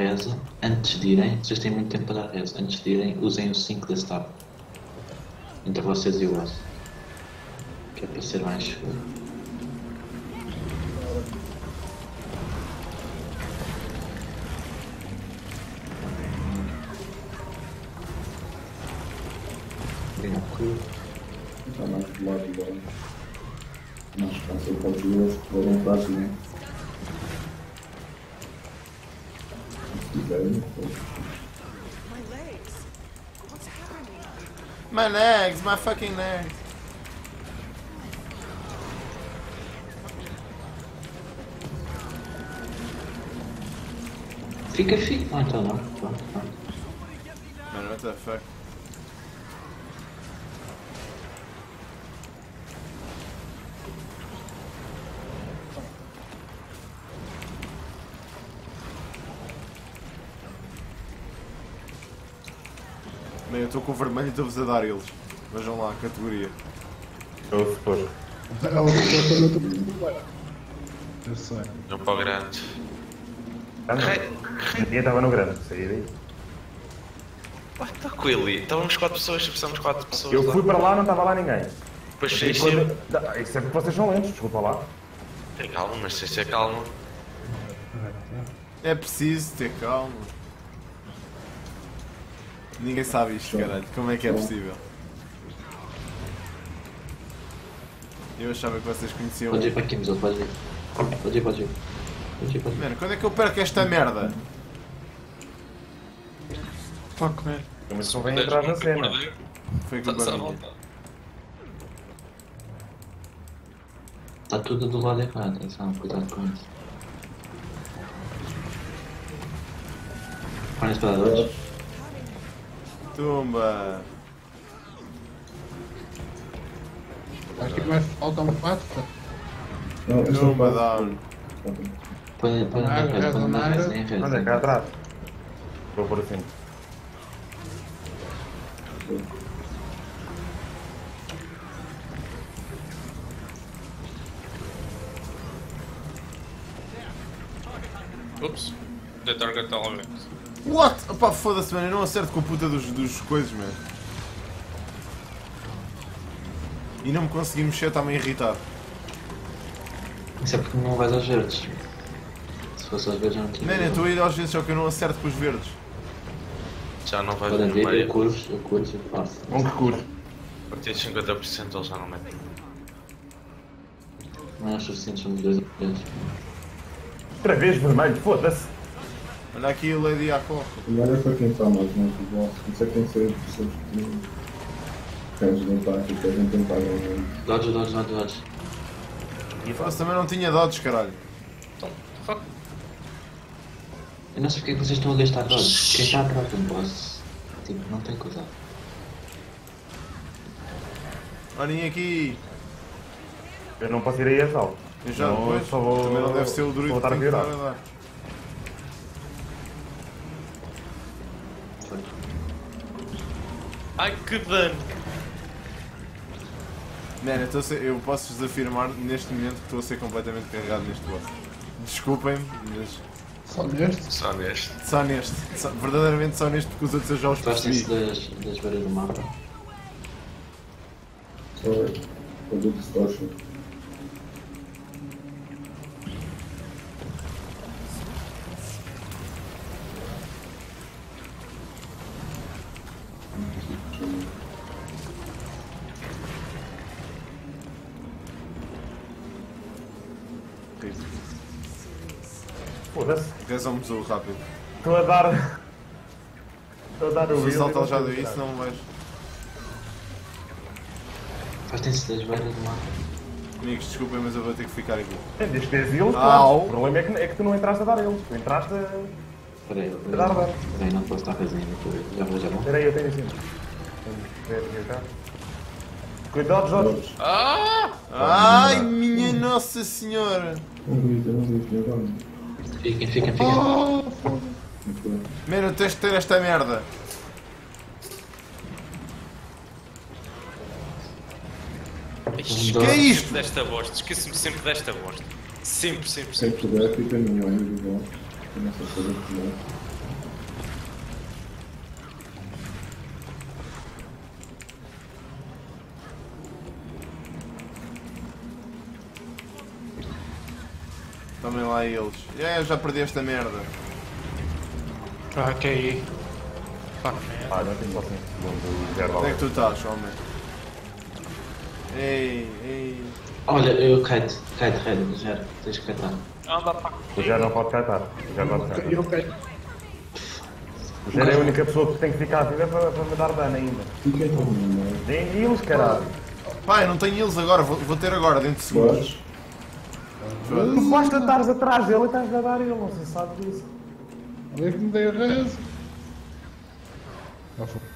reza, antes de irem, vocês têm muito tempo para dar reza, antes de irem, usem o 5 da stab. Entre vocês e o boss. Que é para ser mais seguro. Está mais do lado de lá. Mais fácil para os dois, para não fácil, né? My legs, my fucking legs. Fica. Ah, então não. Pronto. Mano, what the fuck? Bem, eu estou com o vermelho e estou-vos a dar eles. Vejam lá a categoria. Eu se for. Eu sei. Não para o grande. A dia estava no grande, saí daí. Está com ele. Estávamos 4 pessoas, precisamos 4 pessoas. Eu fui para lá, não estava lá ninguém. Depois E saíste. quando- Isso é porque vocês são lentos, desculpa lá. Tem calma, mas tens de ter calma. É preciso ter calma. Ninguém sabe isto, caralho. Como é que é possível? Eu achava que vocês conheciam. Pode ir para aqui, mas pode ir. Pode ir. Mano, quando é que eu perco esta merda? Fuck, man. Mas não vem atrás na cena. Foi culpa Estás à minha. vontade. Está tudo do lado errado, atenção, cuidado com isso. Põe os paradores. Tumba! Aqui mais falta um 4. Não, eu sou Tumba down! Põe na reza, em reza. Anda cá atrás. Vou por assim. Ups. The target element. What? Opá, foda-se, mano, eu não acerto com a puta dos coisas, mano. E não me consegui mexer, está-me a irritar. Isso é porque não vais aos verdes. Se fosse aos verdes, já não tinha. Mano, eu estou a ir às vezes, só que eu não acerto com os verdes. Já não vais Podem no ver, eu meio. curto e faço. Um que cure. A partir de 50% eles já não metem. Não é o suficiente, são 2 verdes. Outra vez vermelho, foda-se. Olha aqui o Lady Akon. Agora é para quem está mais no futebol. Isso é que tem que ser pessoas que querem de impacto, que a gente tem que pagar. Dodge. E foda-se, também não tinha dodges, caralho. Fuck. Eu não sei porque é que vocês estão a gastar dodge. Quem está atrás de um boss, tipo, não tem cuidado. Olhem aqui. Eu não posso ir aí a salvo. Eu já Não, depois. só vou- Também não deve ser o druido vou que estar tem que a estar virar. a dar. Ai que dano! Mano, eu posso-vos afirmar neste momento que estou a ser completamente carregado neste boss. Desculpem-me, mas Só neste. Só neste. só neste. Verdadeiramente só neste, porque os outros eu já os Gostem-se percebi. das beiras do mapa. Só o do distortion. Foda-se. Rezam-me o rápido. Estou a dar. Estou a dar o Se o wheel salto e não já sei deu virar. isso, não vais. Gostem-se das beiras do mapa. Amigos, desculpem, mas eu vou ter que ficar aqui. Desde que tens eles, Au. o problema é que tu não entraste a dar eles. Tu entraste a. Espera aí, Dá, dá. não posso estar fazendo. Já vou. Espera aí, eu tenho assim. Cuidado, Jorge. Ah! Ai, minha Nossa Senhora! Não vi, agora. Fiquem. Muito bem. Mano, tens de ter esta merda. Ixi, Que é isto? Desta bosta, esqueço-me sempre desta bosta. Sempre. Sempre puder, fica no olho do bom. Começa a fazer futebol. Tomem lá eles. Eu já perdi esta merda. Ah, que aí. Fuck, man. Não tem só 5 segundos. Zero Onde é que tu valor. estás, homem? Ei. Olha, eu caio-te, Red, já tens que catar. O Zero não pode catar. O Zero não pode catar. Eu caí. O Zero é a única pessoa que tem que ficar viva para me dar dano ainda. Fiquei com o Nem eles, caralho. Pá, eu não tenho eles agora, vou ter agora, dentro de segundos. Podes? Tu basta estares atrás dele e estás a dar ele, não sei se sabe disso. Olha que me dei a reza. Ah, foi.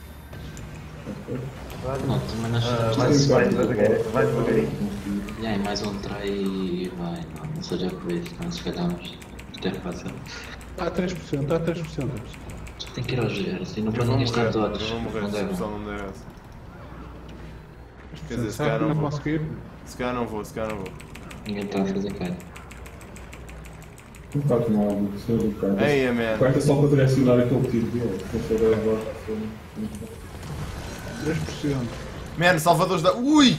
Não, também nós Vai devagarinho. E aí, mais um try e vai. Não seja por isso, não se calhamos. Isto é fácil. Está a 3%, está a 3%. Só tem que ir aos zeros e não Eu para vou ninguém estar morrer, todos. eu vou morrer, Não se o deve. pessoal não me der essa. Quer dizer, se Sabe calhar que não não vou. conseguir? Se calhar não vou, se calhar não vou. Ninguém está a fazer cara. Não faz mal, o senhor do carro. Ei, O man. quarto é só para direcionar aquele tiro dele. Se não souber agora, foi muito bom. 3%. Man, salvadores da. Ui!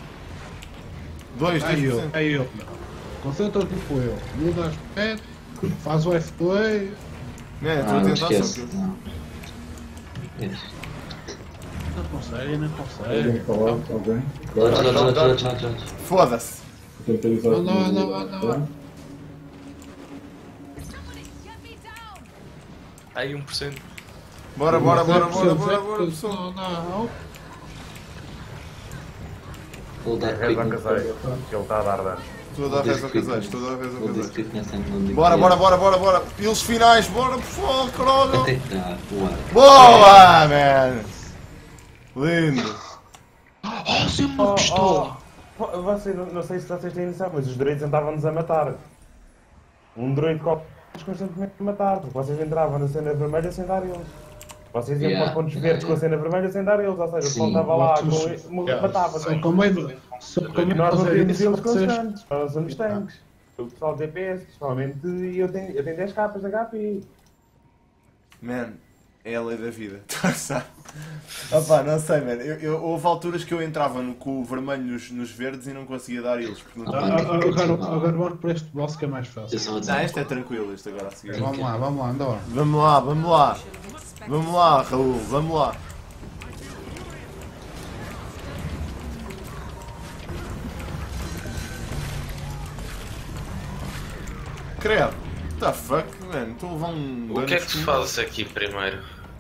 2, Aí eu, 2%. aí eu. Concentra-te tipo eu. Muda aspecto, faz o F2. Man, estou Ah, a não tentar esquece. só que. Não. Isso. Não consegue, não consegue. Alguém falar? Alguém? Dodge. Foda-se! Eu tentei usar Não. Aí 1%. Bora, Não, pessoal. não. Vou dar Reza a casei, que ele está a dar dano. Estou a dar reza ao casais, estou a dar reza ao Vou dizer casais. que conhecem no mundo. Bora! Eles finais, bora pessoal, caralho! Até que dá, voar. Boa, man! Lindo! Oh, sim, uma pistola. Vocês, não sei se vocês têm noção, mas os droids andavam-nos a matar. Um droid constantemente a matar, porque vocês entravam na cena vermelha sem dar eles. Vocês iam para os pontos verdes com a cena vermelha sem dar eles, ou seja, o pessoal estava lá, matava. Só com medo. Só com medo de Nós não fazer temos isso. eles Vocês... constantes, nós somos tanques. O pessoal de DPS, principalmente, eu tenho 10 capas de HP. Man, é a lei da vida. Opá, não sei, man. Houve alturas que eu entrava com o vermelho nos verdes e não conseguia dar eles. Porque não Agora vamos para este boss que é mais fácil. este é tranquilo, este agora a seguir. Vamos lá, anda lá. Vamos lá, Raul, vamos lá. Credo, what the fuck, man? Estou a levar um. O que é que tu fazes aqui primeiro?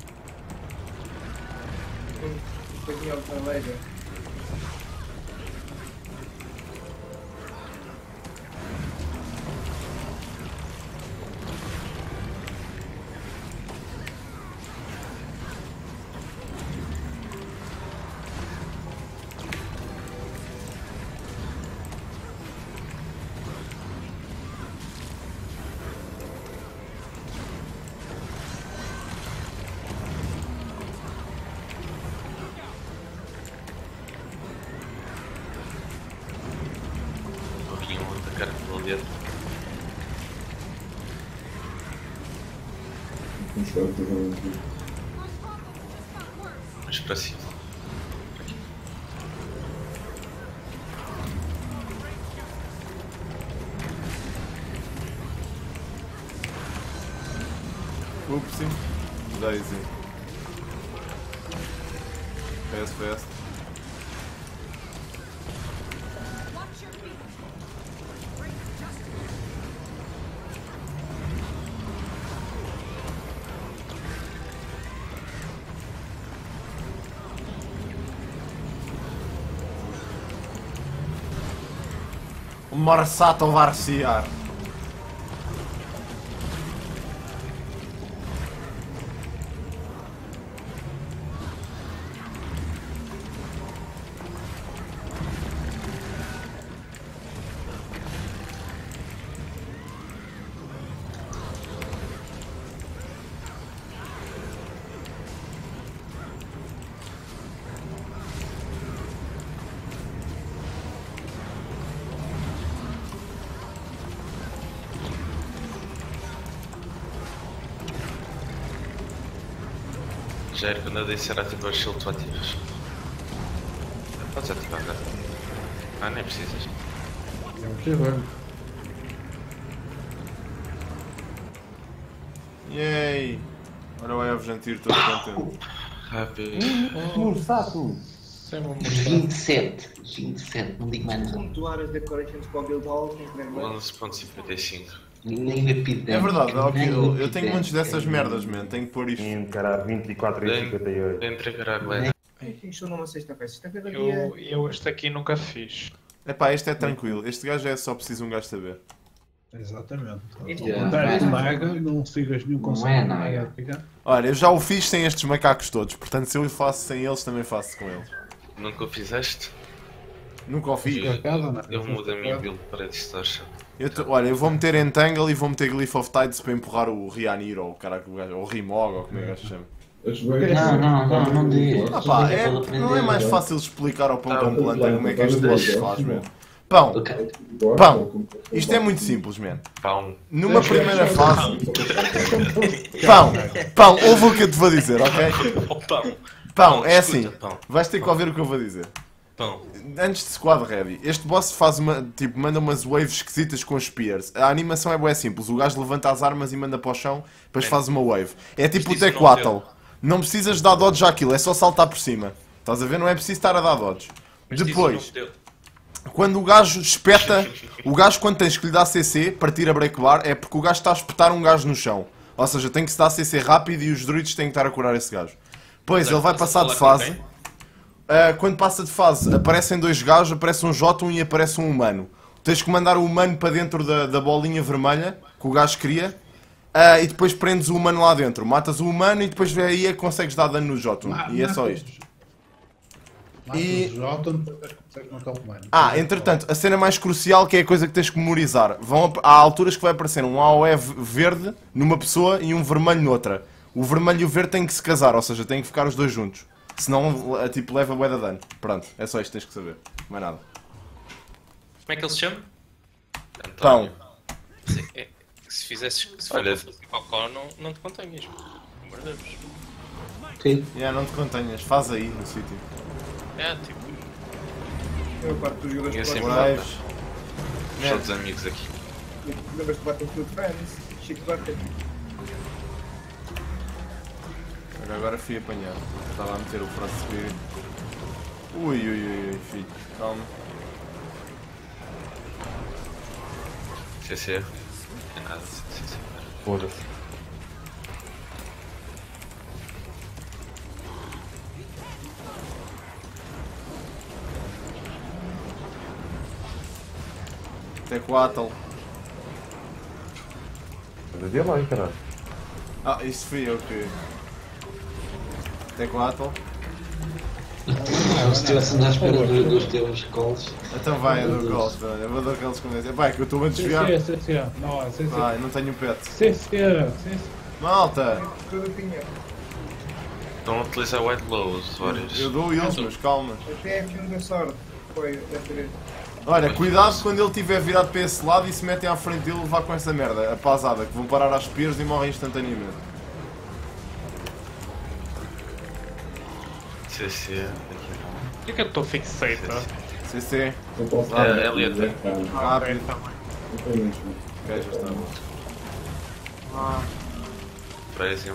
Aqui um atacar pelo dedo. Não sei o que eu vou dizer. Mais para cima. Upsi. Daisy. Fast. O Marsato Varciar. Já era quando eu disser ativar os shield, tu ativas. Podes ativar, cara. Ah, nem precisas. É o que vai. Yay! Olha o Eve Gentil todo contente. Happy. Sato! Sem uma 27, não digo mais nada. Pontuar as decorations para o Guild Hall, tem que ver bem. 11.55. Nem me pide. É verdade, eu tenho muitos dessas merdas, man. Tenho que pôr isto. Caralho, 24,58. Vem entregar a gleda. Isto numa sexta-feira. Sexta-feira Eu este aqui nunca fiz. Epá, este é tranquilo. Este gajo é só preciso um gajo saber. Exatamente. Yeah. Não Naga, não sigas nenhum conselho. Não é Naga. Olha, eu já o fiz sem estes macacos todos, portanto se eu o faço sem eles, também faço com eles. Nunca o fizeste? Nunca o fiz. Eu mudo a minha build para distortion. Olha, eu vou meter Entangle e vou meter Glyph of Tides para empurrar o Ryanir ou o caraca, ou o Rimog ou como é que o gajo se chama. Não diz. Pá, não é mais fácil explicar ao pão com planta como é que este boss se faz, man. Pão, isto é muito simples, man. Pão. Numa primeira fase. Pão, ouve o que eu te vou dizer, ok? Pão, é assim. Vais ter que ouvir o que eu vou dizer. Pão. Antes de squad ready, este boss faz manda umas waves esquisitas com os spears. A animação é bué simples. O gajo levanta as armas e manda para o chão, depois faz uma wave. É tipo o Tequatl. Não precisas dar dodge àquilo, é só saltar por cima. Estás a ver? Não é preciso estar a dar dodge. Depois, quando o gajo espeta, o gajo quando tens que lhe dar CC, partir a break bar, é porque o gajo está a espetar um gajo no chão. Ou seja, tem que se dar CC rápido e os druids têm que estar a curar esse gajo. Depois ele vai passar de fase. Quando passa de fase, aparecem dois gajos, aparece um Jotun e aparece um humano. Tens que mandar o humano para dentro da bolinha vermelha que o gajo cria. E depois prendes o humano lá dentro. Matas o humano e depois aí é que consegues dar dano no Jotun. E é só isto. Entretanto, a cena mais crucial, que é a coisa que tens que memorizar. Há alturas que vai aparecer um AOE verde numa pessoa e um vermelho noutra. O vermelho e o verde têm que se casar, ou seja, têm que ficar os dois juntos. Senão, tipo, leva bué de dano. Pronto, é só isto que tens que saber. Não é nada. Como é que ele se chama? Pão. Se fizesses... Se falhas cocó, não te contém mesmo. Pelo amor de Deus. Sim. Não te contenhas. Faz aí, no sítio. É, tipo... Eu parto dos jogadores Eu que sempre gostam. Waves. Só dos amigos aqui. Lembras que batem tudo friends? Chico Bucket. Agora fui apanhado. Estava a meter o Frost Spirit. Ui, filho. Calma. CC. Não é nada, CC. Foda-se. Tequatl. Dizia lá, caralho. Isso fui eu que... Tequatl. Se estivéssemos à espera dos teus calls. Então vai, eu dou calls, eu vou dar calls com esse. Epá, é que eu estou a desviar. Não, Não tenho pet. Malta! Malta! Tudo pinha. Estão a utilizar White Low, os usuários. Eu dou eles, mas calma. Até F1 da sorte. Foi, deve ter. Olha, cuidado quando ele estiver virado para esse lado e se metem à frente dele levar com essa merda, a pasada, que vão parar às spears e morrem instantaneamente. CC. Por que eu estou fixado? CC. Elliot. Rápido. Tá bem. Ok, já está. Prezi.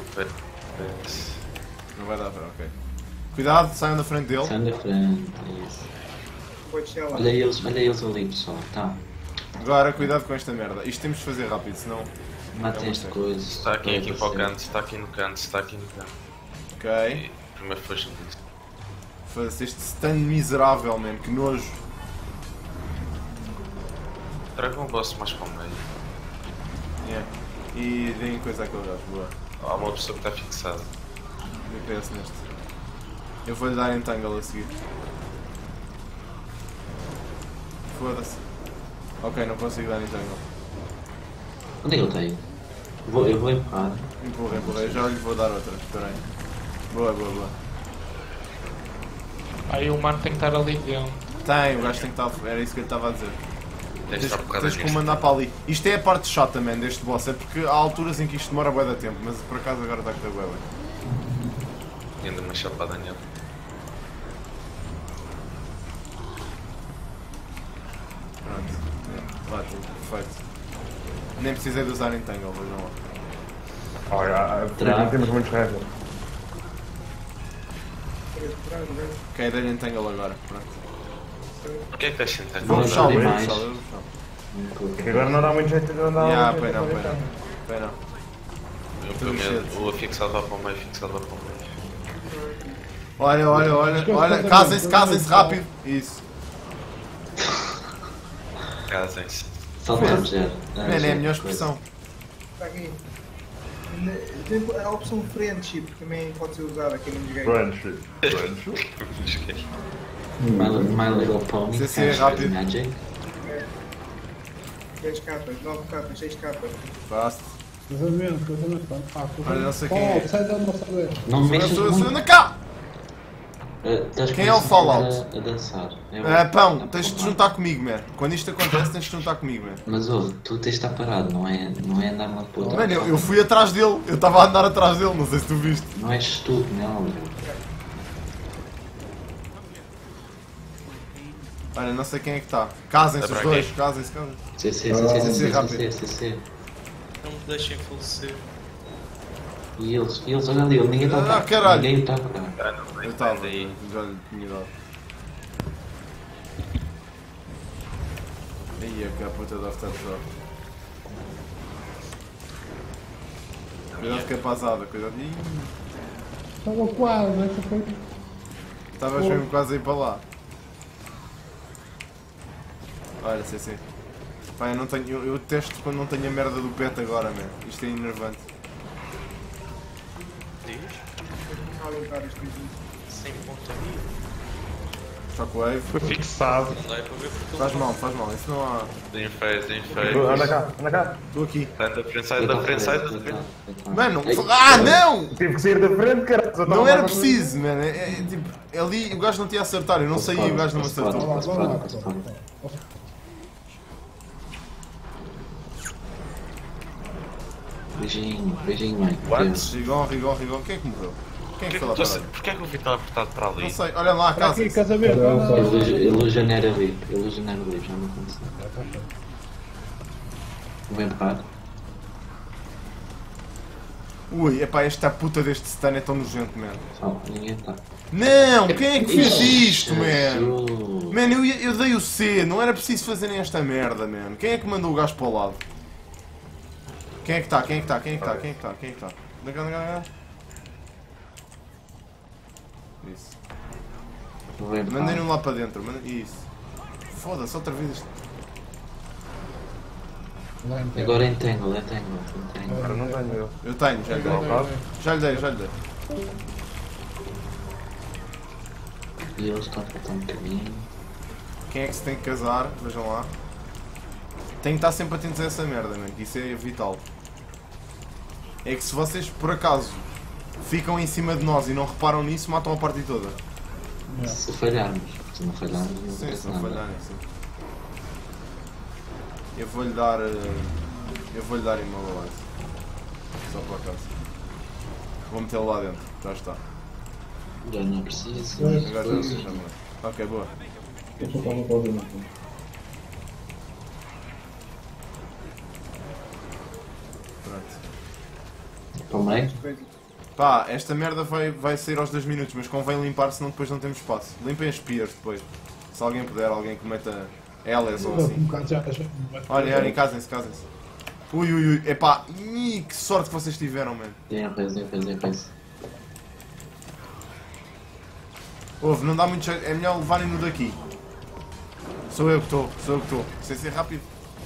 Não vai dar para, ok. Cuidado, saiam da frente dele. Sai da frente, isso. Pode ser lá. Olha eles ali, pessoal. Tá. Agora, cuidado com esta merda. Isto temos de fazer rápido, senão... Matem esta coisa. Está aqui para o canto, está aqui no canto, está aqui no canto. Ok. Primeiro foi disso. Faz este stun miserável, man. Que nojo. Traga um boss mais para o meio. Yeah. E deem coisa àquele gajo, boa. Há uma pessoa que está fixada. Eu penso neste. Eu vou-lhe dar entangle a seguir. Foda-se. Ok, não consigo dar entangle. Onde é que ele tem? Eu vou empurrar. Empurrei. Já lhe vou dar outra. Espera aí. Boa. Aí o humano tem que estar ali dentro. Tem, o gajo tem que estar... Era isso que ele estava a dizer. Tens que o mandar nisto. para ali. Isto é a parte chata, man, deste boss. É porque há alturas em que isto demora bué da tempo. Mas por acaso agora está a correr bué bem. E ainda uma chapada nele. Pronto. Ótimo, perfeito. Nem precisei de usar entangle, vejam lá. Olha, temos muitos revels. Ok, dei-lhe entangle agora. Pronto. Porquê é que estás sentado? Vou puxar o mais. Porque agora não dá muito jeito de andar. Yeah, pois não. O afixado lá para o meio, fixado lá para o meio. Olha, casem-se rápido. Isso. Casem-se. Saltamos, já. Mano, é a melhor expressão. Está aqui. Tem a opção Friendship também pode ser usada aqui no game. Friendship. My Little Pony. Isso é rápido. Magic. 10 capas, 9 capas, 6 capas. Basta. Casamento. Olha, não sei quem é. Sai da nossa vez. Não me mexas Sou muito. anda cá! Tens Quem é o Fallout? A dançar. Pão, tens de te juntar comigo, man. Quando isto acontece, tens de te juntar comigo, man. Mas ouve, tu tens de estar parado, não é andar uma para outra. Mano, eu fui atrás dele. Eu estava a andar atrás dele, não sei se tu viste. Não és estúpido, não. Olha, não sei quem é que está. Casem-se os dois, casem-se. CC, Não me deixem falecer. E eles, olha ali, ninguém está Ah, a caralho. Ninguém está a parar. Eu estava, já lhe tinha dado. Aí, que a puta deve estar só. Cuidado que é pasada, cuidado. Ih, Estava quase, né? estavas mesmo quase a ir para lá. Olha, sim. Pá, eu testo quando não tenho a merda do pet agora, man. Isto é enervante. Diz? Vou limpar isto aqui. Sem pontaria. Shockwave. Foi fixado. Não dá para ver porque Faz mal, isso não há. Deem phase. Anda cá. Estou aqui. Sai da frente, sai da frente. Mano, não! Tive que sair da frente, cara. Não era preciso, mano. É tipo, ali o gajo não tinha a acertar, eu não saí e o gajo não me acertou. Beijinho, mãe. Rigon. Quem é que morreu? Quem é que foi lá para lá? Porquê é que o Vitor apertado para ali? Não sei, olha lá, casa. Aqui, casamento. Ilusionário ali, já me aconteceu. Vou empurrar. Ui, epá, esta puta deste stun é tão nojento, mano. Ninguém está. Não, quem é que fez isto, mano? Jesus. Mano, eu dei o C, não era preciso fazerem esta merda, mano. Quem é que mandou o gajo para o lado? Quem é que está? Anda cá. Isso. Mandem-no lá para dentro, isso. Foda-se, outra vez isto. Agora entangle. Agora não tenho eu. Eu tenho, já lhe dei. E eles estão a faltar um bocadinho. Quem é que se tem que casar? Vejam lá. Tem que estar sempre atentos a essa merda, mano, que isso é vital. É que se vocês, por acaso, ficam em cima de nós e não reparam nisso, matam a parte toda. Se falharmos. Se não falharmos, não Sim, acontece se não nada. falharem, sim. Eu vou-lhe dar immobilize. Só por acaso. Vou metê-lo lá dentro, já está. Já não preciso. Agora já se chama. Ok, boa. Eu só estava fazendo aqui. Pronto. Para o meio? Pá, esta merda vai sair aos 2 minutos, mas convém limpar, senão depois não temos espaço. Limpem as spears depois. Se alguém puder, alguém que meta elas ou assim. Olhem, casem-se. Ui. Epá, que sorte que vocês tiveram, mano. Tem res. Ouve, não dá muito jeito, é melhor levarem-no daqui. Sou eu que estou. Sem ser rápido.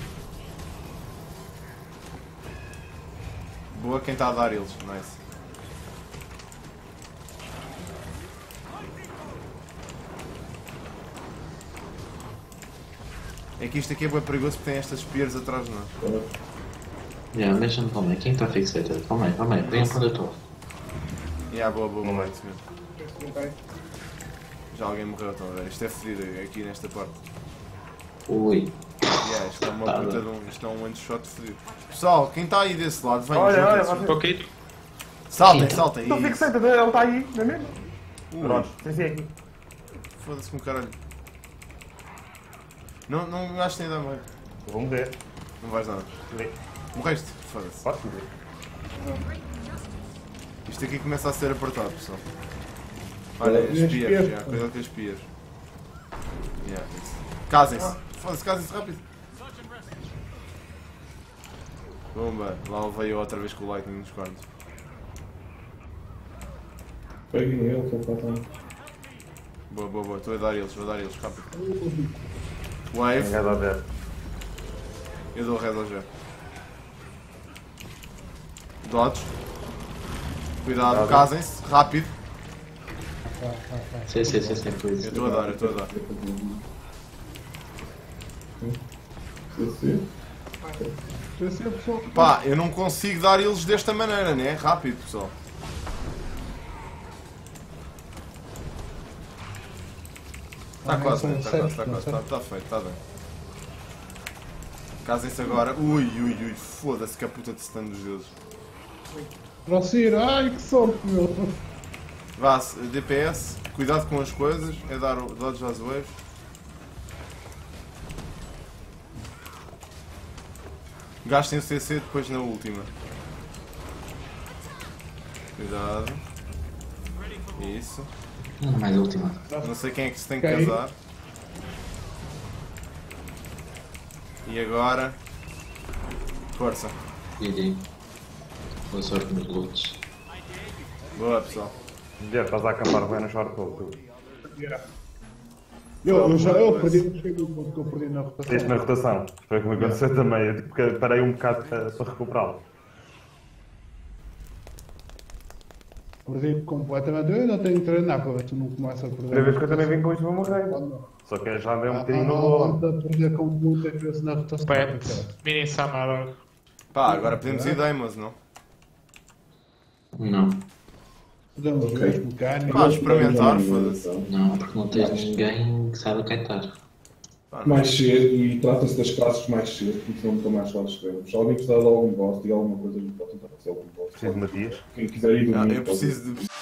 Boa quem está a dar eles, nice. É que isto aqui é bem perigoso porque tem estas spears atrás de nós. Mexa-me para o meio. Quem está fixado? Para o meio. Venham para onde eu estou. Boa, isso mesmo. Já alguém morreu, estão a ver? Isto é fedido aqui nesta parte. Ui. Isto é uma puta de isto é um one shot fedido. Pessoal, quem está aí desse lado, venham. Olha, Estou aqui. Saltem. Estou fixado, ele está aí, não é mesmo? Pronto, sim, aqui. Foda-se com o caralho. Não acho que nem dá mais. Vou morrer. Não vais nada. Morreste? Foda-se. Posso morrer? Isto aqui começa a ser apertado, pessoal. Olha, espias, já, cuidado com as espias. Yeah, casem-se. Foda-se, casem-se rápido. Bomba, lá veio outra vez com o Lightning nos cornos. Peguem ele, que ele está lá. Boa, boa, boa, estou a dar eles, vou dar eles, rápido. Wave. Eu dou red ao G. Dodge. Cuidado, casem-se, rápido. Sim, por isso. Eu estou a dar. Pá, eu não consigo dar eles desta maneira, né? Rápido, pessoal. Está quase, está feito, está bem. Casem-se agora. Ui, foda-se que a puta de stun dos deuses. Procir, ai que sorte, meu. Vá, DPS, cuidado com as coisas, é dar o dodge às waves. Gastem o CC depois na última. Cuidado. Isso. Mais última. Não sei quem é que se tem que casar. E agora... Força. GG. Boa sorte nos loots. Boa, pessoal. Guilherme, estás a acampar bem no short hole, tu. Eu perdi o ponto que eu perdi na rotação. Isto na rotação. Foi como aconteceu também. Eu tipo, parei um bocado para recuperá-lo. Perdi completamente. Eu ainda tenho que treinar para ver se tu não começa a perder. Primeira vez que eu também vim com isto vou morrer. Só que já andei um bocadinho no lombo. A perder com muitas vezes na rotação. Pet, mini Samara. Pá, agora podemos ir Deimos, não? Não. Podemos ver os mecânicos. Pá, experimentar, foda-se. Não, porque não tens ninguém que saiba kaitar. Mais cedo e trata-se das classes mais cedo, porque senão nunca mais fazes extremos. Se alguém precisar de algum boss, diga alguma coisa, a gente pode tentar fazer algum boss. Preciso de Matias. Quem quiser ir do Eu preciso de...